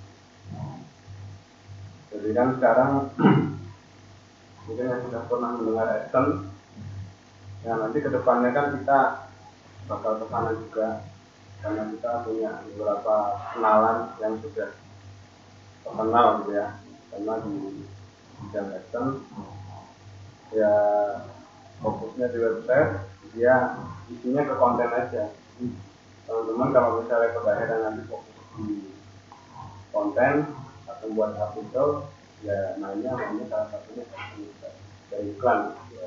Jadi kan sekarang mungkin yang sudah pernah mendengar Action, ya nanti kedepannya kan kita bakal ke sana juga, karena kita punya beberapa kenalan yang sudah terkenal gitu ya, karena di bidang Action ya fokusnya di website, dia isinya ke konten aja. Teman-teman kalau misalnya kebanyakan nanti fokus di konten atau buat artikel, ya mainnya salah satunya dari iklan ya.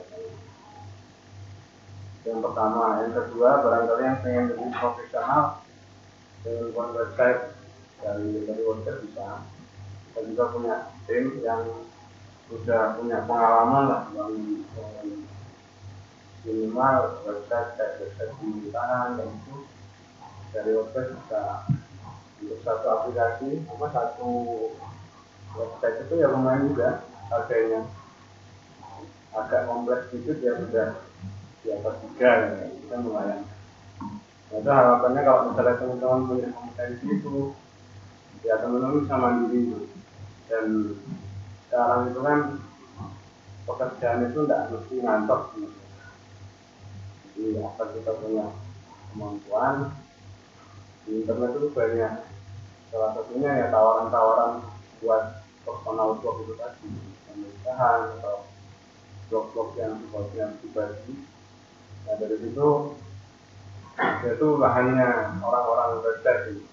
Yang pertama, yang kedua barangkali yang pengen lebih profesional dengan buat website dari WordPress bisa. Kita juga punya tim yang sudah punya pengalaman lah yang minimal website kayak website pemerintahan dan itu dari WordPress bisa untuk satu aplikasi satu website itu ya lumayan juga harganya, agak kompleks sedikit ya sudah di atas 3 ya, itu kan lumayan. Nah, itu harapannya kalau misalnya teman-teman punya kompetensi itu ya teman-teman bisa mandiri itu. Dan sekarang itu kan pekerjaan itu tidak mesti ngantor gitu. Jadi apa kita punya kemampuan di internet itu banyak, salah satunya ya tawaran-tawaran buat personal blog itu tadi, pemerintahan atau blog-blog yang sifatnya pribadi. Nah dari situ itu bahannya orang-orang website gitu.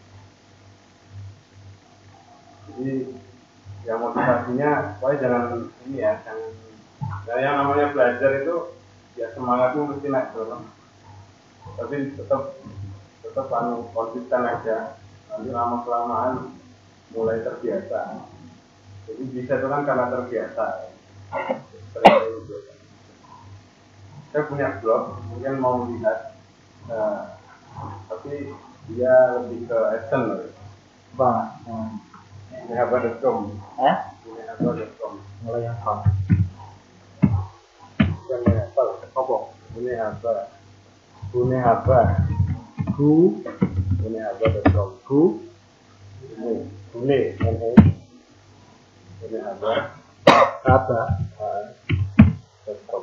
Jadi yang motivasinya supaya jangan ini ya, yang namanya belajar itu ya semangatnya mesti naik turun, tapi tetap konsisten aja, nanti lama kelamaan mulai terbiasa. Jadi bisa itu kan karena terbiasa.
saya punya blog, mungkin mau lihat, tapi dia lebih ke action loh.
Bang,
Bunihaba.com. Bunihaba.com.
mulai yang apa?
Bukan apa?
Apa?
Bunihaba. Bunihaba.com. Bunihaba.com.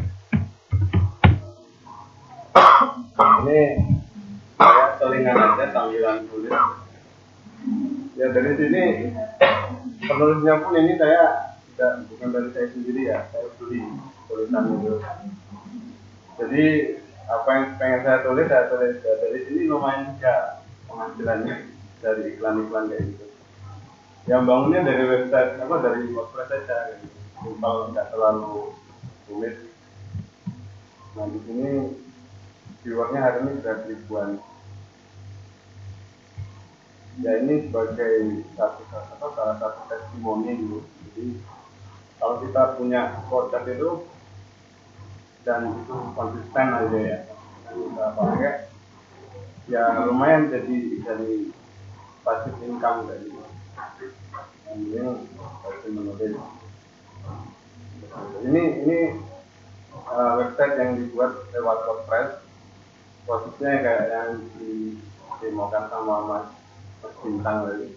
Ini saya selingan aja tampilan tulis. Ya dari sini penulisnya pun ini saya bukan dari saya sendiri ya, saya beli tulisan itu. Jadi apa yang pengen saya tulis ya dari sini lumayan juga penghasilannya dari iklan-iklan kayak gitu. Yang bangunnya dari website dari WordPress saja, gitu. Simpel, nggak terlalu rumit. Nah di sini viewernya hari ini sudah ribuan. Ya ini sebagai salah satu testimoni dulu. Jadi kalau kita punya produk itu dan itu konsisten aja ya, dan kita pakai, ya lumayan jadi passive income dari ini passive menulis. Ini website yang dibuat lewat WordPress, prosesnya kayak yang didemokan sama Mas Bintang tadi.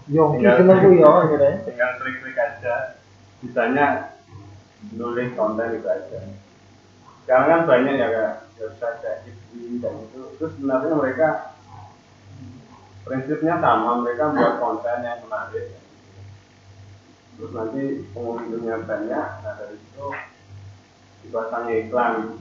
Tinggal klik-klik aja, bisanya nulis konten itu aja. Sekarang kan banyak ya kayak website kayak Etsy dan itu sebenarnya mereka prinsipnya sama, mereka buat konten yang menarik. Terus nanti pengunjungnya banyak, nah dari situ dipasang iklan.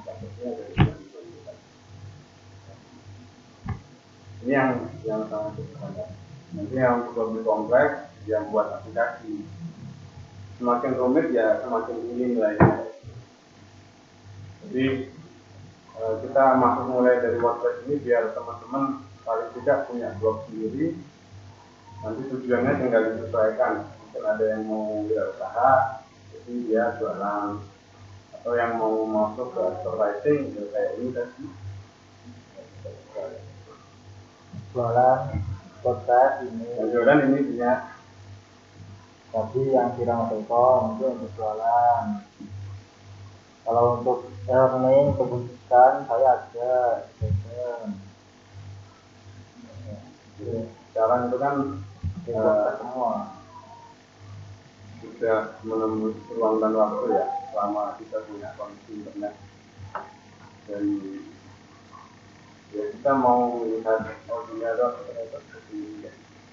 Ini yang sangat sederhana. Nanti yang lebih kompleks, yang buat aplikasi. Semakin rumit ya semakin tinggi nilainya. Jadi kita masuk mulai dari WordPress ini biar teman-teman paling tidak punya blog sendiri. Nanti tujuannya tinggal disesuaikan. Mungkin ada yang mau usaha, jadi dia jualan, atau yang mau masuk ke advertising, ya kayak ini tadi.
Jualan podcast ini.
Jualan ini punya.
Tapi yang Kirang.com itu untuk jualan. Kalau untuk earning kebutuhan saya ada.
Sekarang itu kan
semua
sudah menembus ruang dan waktu ya, selama kita punya koneksi internet. Dan ya kita mau melihat dunia ternyata seperti ini.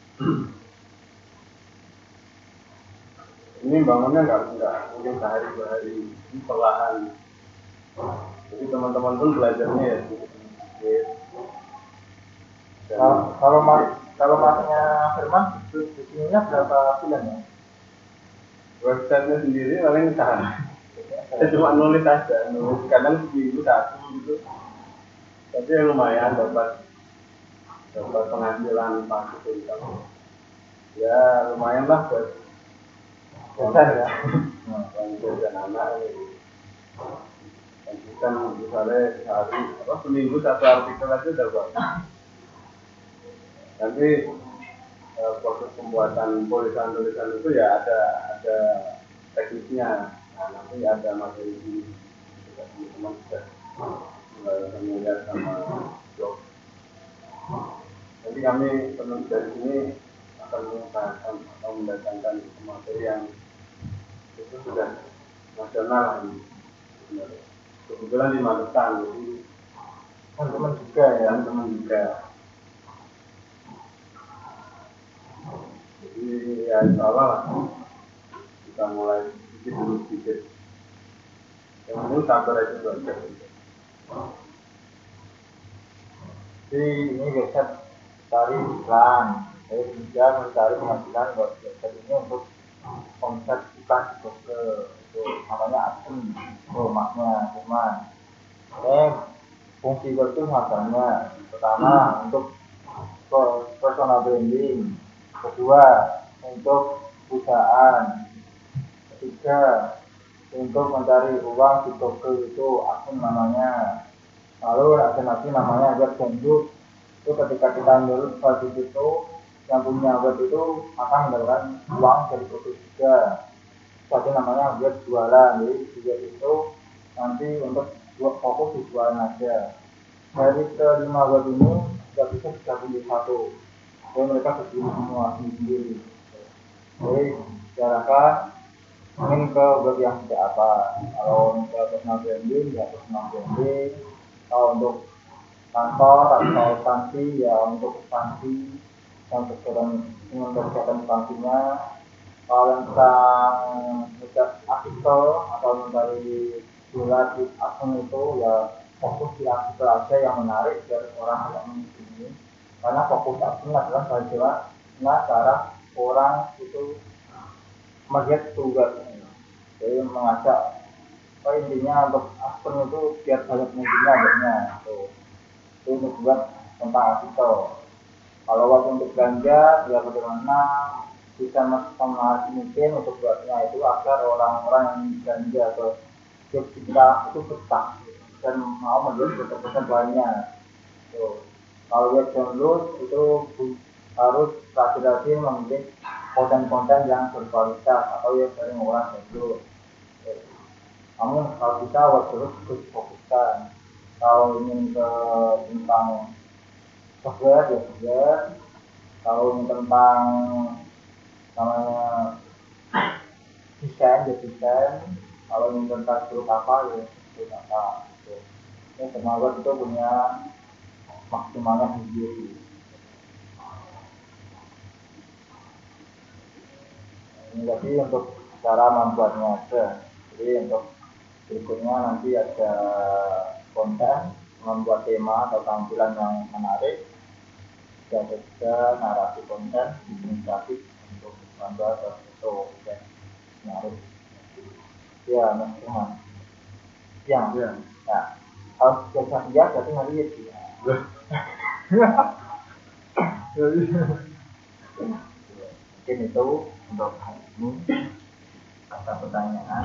Ini bangunnya nggak mungkin sehari dua hari, ini perlahan. Jadi teman-teman pun belajarnya ya sedikit.
Kalau masnya Firman bikinnya berapa bulan ya?
Websitenya sendiri paling sehari. Saya cuma nulis aja, kadang seminggu satu gitu. Tapi lumayan dapat penghasilan pasif income. Ya lumayan lah buat
Besar ya.
dan anak ini. Kan misalnya seminggu satu artikel aja udah bagus. Nanti proses pembuatan tulisan itu ya ada teknisnya. Nah, nanti ada materi di teman-teman sudah melihat sama blog. Nanti kami teman dari sini akan mengusahakan atau mendatangkan materi yang itu sudah nasional ini. Kebetulan di Magetan, jadi
teman-teman juga ya.
Teman juga. Jadi ya insya Allah lah kita mulai sedikit demi sedikit. Yang penting sabar aja belajar.
Jadi ini website cari iklan. Saya juga mencari penghasilan buat website ini untuk omset iklan di Google. Itu namanya admin. Maknya cuman fungsi itu makanya pertama untuk personal branding, kedua untuk perusahaan, ketiga untuk mencari uang di Google itu akun namanya. Lalu ada lagi namanya web download. Itu ketika kita download file di situ, yang punya web itu akan mendapatkan uang dari Google juga. Jadi namanya web jualan. Jadi di web itu nanti untuk fokus di jualan aja. Dari kelima web ini tidak bisa digabung di satu. Jadi mereka berdiri semua sendiri. Jadi silakan ingin ke web yang tidak apa. Kalau ke personal branding ya personal branding. Kalau untuk kantor atau instansi ya untuk instansi yang kegiatan instansinya. Kalau tentang artikel atau mencari jualan di akun itu ya fokus di artikel aja yang menarik dari orang yang ini. Karena fokus akun adalah bagaimana cara orang itu melihat tugas. Jadi mengajak intinya untuk akun itu biar banyak mungkinnya adanya itu membuat tentang artikel. Kalau waktu untuk belanja ya bagaimana bisa menarik mungkin untuk buatnya itu agar orang-orang yang belanja atau kita itu betah dan mau melihat betul-betul banyak. Kalau web download itu harus rajin-rajin memilih konten-konten yang berkualitas atau yang sering orang download. Namun kalau kita web download harus difokuskan. Kalau ingin ke tentang software ya software. Kalau ingin tentang namanya desain ya desain. Kalau ingin tentang grup apa ya grup apa. Ini semua web itu punya maksimalnya sendiri. Ini jadi untuk cara membuatnya aja. Jadi untuk berikutnya nanti ada konten, membuat tema atau tampilan yang menarik, ada juga narasi konten, administratif untuk gambar atau foto dan menarik. Ya, teman-teman. Ya. Nah, kalau sudah iya, berarti nanti ya dia. Mungkin itu untuk hari ini. Ada pertanyaan.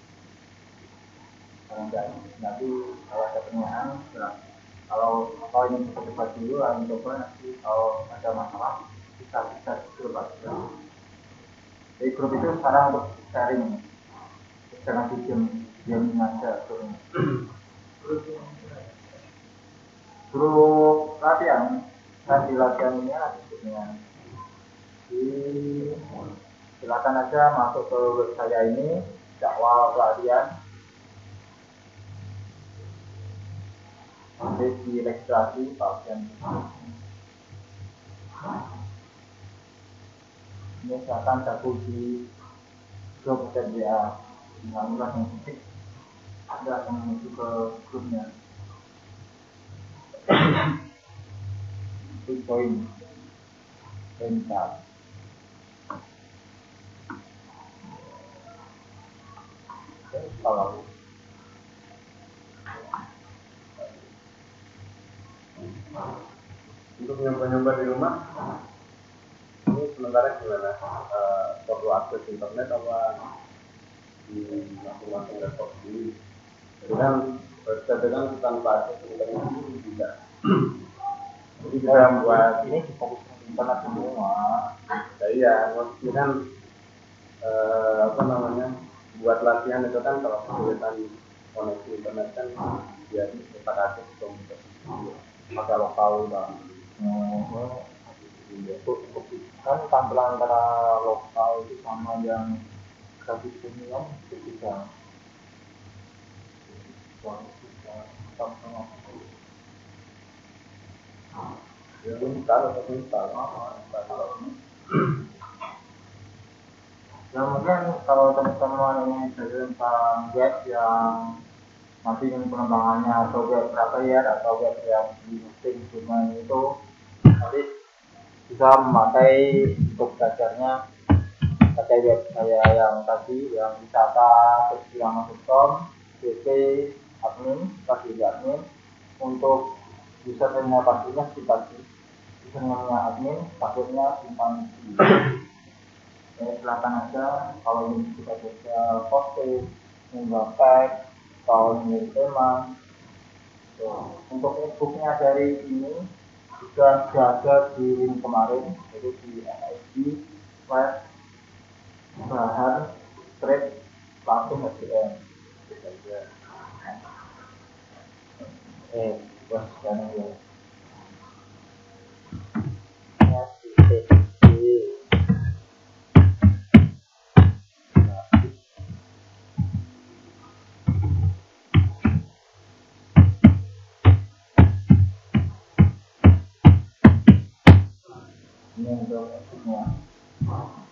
Nanti kalau ada pertanyaan, kalau ini kita coba dulu, coba nanti kalau ada masalah bisa grup aja. Jadi grup itu sekarang untuk sharing, jangan diam aja grupnya. Grup latihan, nanti latihannya disebutnya. Silakan aja masuk ke web saya ini, jadwal pelatihan. Nanti di registrasi pasien. Ini silakan gabung di grup WA dengan yang titik ada yang menuju ke grupnya. Itu join bentar. Kalau
untuk nyoba-nyoba di rumah ini sementara gimana? Perlu akses internet apa di masing-masing laptop sendiri? Jadi kan berarti tanpa akses internet itu tidak. Jadi bisa membuat
ini difokuskan di internet semua.
Iya, maksudnya kan buat latihan itu kan kalau kesulitan koneksi internet kan ya kita kasih komputer
pakai lokal bang. Kan tampilan antara lokal itu sama yang grafis premium itu bisa.
Ya install.
Ya mungkin kalau teman-teman ini belajar tentang web yang nanti ingin pengembangannya atau web player atau web yang di hosting domain itu nanti bisa memakai untuk belajarnya pakai web saya yang tadi yang wisata.com cc admin tadi admin untuk username pastinya dibagi username admin passwordnya simpan di silakan aja kalau ingin kita bisa posting Menggapai tahun ini tema. Untuk e-booknya dari ini sudah ada di link kemarin, jadi di NID web bahan strip langsung SDM. Bos sekarang ya. Ini untuk e-booknya.